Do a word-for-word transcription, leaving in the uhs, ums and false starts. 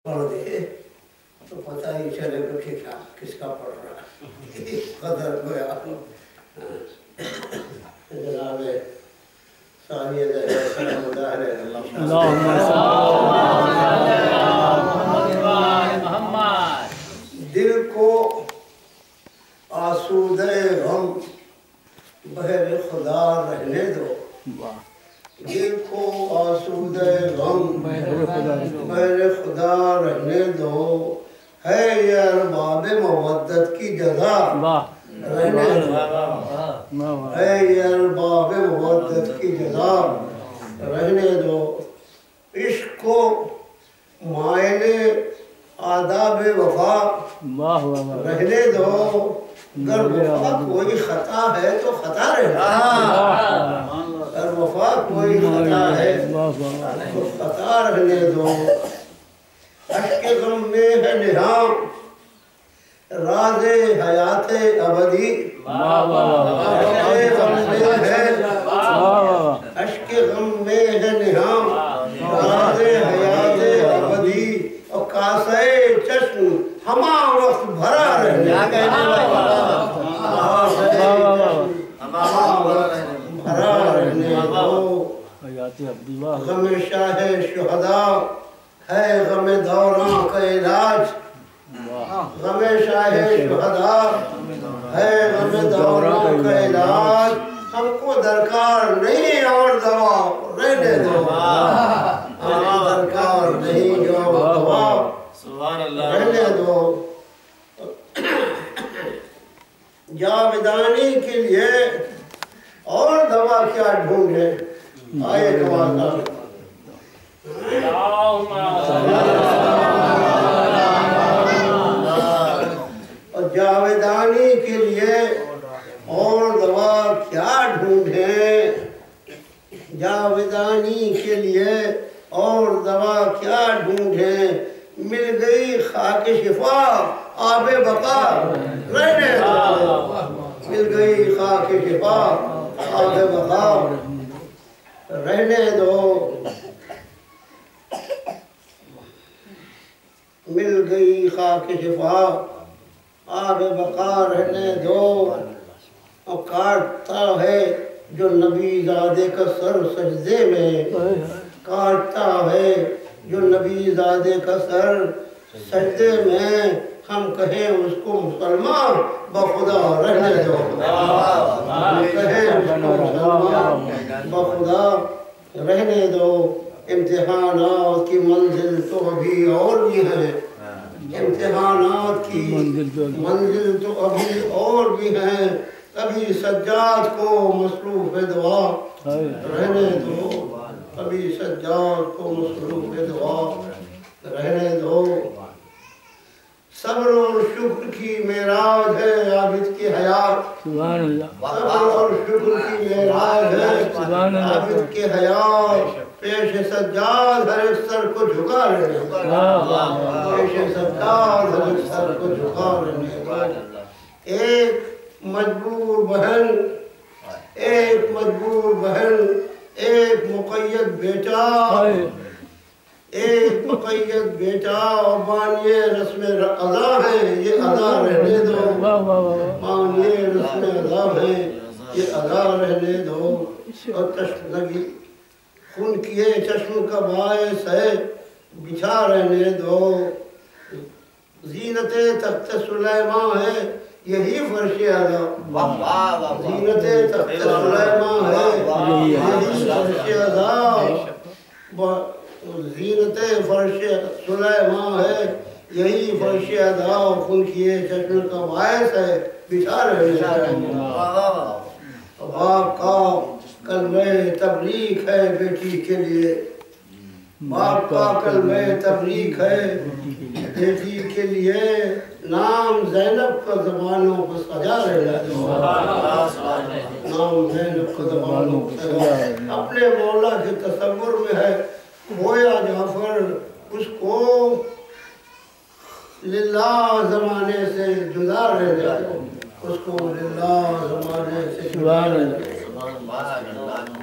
پڑھ دے تو پتہ ہی چلے گا کہ کیا کس کا پڑھ رہا ہے قدر گویا جناب ثانیہ سلام اللہ علیہ اللہم محمد. دل کو آسودہ غم بہر خدا رہنے دو. دل کو آسودہ غم بہر خدا رہنے دو. ہے یہ ارباب مودت کی جزا رہنے دو. ہے یہ ارباب مودت کی جزا رہنے دو. عشق کو مائل آداب وفا رہنے دو. اگر وفا کوئی خطا ہے تو خطا رہنے دو. اگر وفا کوئی خطا ہے تو خطا رہنے دو. اشک غم میں ہے نہاں راز حیات ابدی. اشک غم میں ہے اشک غم میں ہے نہاں راز حیات ابدی. اور کاسہ چشم ہما وقت بھرا رہنے بھرا رہنے دو. غم شاہ شہداء ہے غم دوراں کا علاج. غم شاہ شہداء ہے غم دوراں کا علاج. ہم کو درکار نہیں اور دوا رہنے دو. ہمیں درکار نہیں اور دوا رہنے دو. جاودانی کے لیے اور دوا کیا ڈھونڈے. آئے کمال اور جاودانی کے لیے اور دوا کیا ڈھونڈیں. جاودانی کے لیے اور دوا کیا ڈھونڈیں. مل گئی خاک شفا آب بقا رہنے دو. مل گئی خاک شفا آب بقا رہنے دو. مل گئی خاک شفا آب بقا رہنے دو. اور کاٹتا ہے جو نبی زادے کا سر سجدے میں. کاٹتا ہے جو نبی زادے کا سر سجدے میں. ہم کہیں اس کو مسلمان بخدا رہنے دو. ہم کہیں اس کو مسلمان بخدا رہنے دو. امتحانات کی منزل تو ابھی اور بھی ہیں. امتحانات کی منزل تو ابھی اور بھی ہیں. کبھی سجاد کو مصروف دعا رہنے دو. کبھی سجاد کو مصروف دعا رہنے دو. صبر اور شکر کی معراج ہے عابد کی حیات. صبر اور شکر کی معراج ہے عابد کی حیات. پیش سجاد ہر ایک سر کو جھکا رہنے دو. پیش سجاد ہر ایک سر کو جھکا رہنے دو. ایک مجبور بہن ایک مجبور بہن ایک مقید بیٹا. ایک مقید بیٹا اور بانیے رسم ادا ہے یہ ادا رہنے دو. بانیے رسم ادا ہے یہ ادا رہنے دو. اور تشنگی خون کیے چشم کا باعث ہے بچھا رہنے دو. زینت تخت سلیمان ہے یہی فرش ادا. زینت تخت سلیمان ہے یہی فرش ادا. زینت فرش سلیمان ہے یہی فرش ادا. خون کیے چشم کا باعث ہے بچھا رہنے دو. باپ کا کلمہ تبریک ہے بیٹی کے لیے. باپ کا کلمہ تبریک ہے بیٹی کے لیے. نام زینب کا زبانوں کو سجا رہنے دو. نام زینب کا زبانوں کو سجا. اپنے مولا کے تصور میں ہے کھویا جعفر. اس کو للہ زمانے سے جدا رہنے دو. اس کو للہ زمانے سے جدا رہنے دو.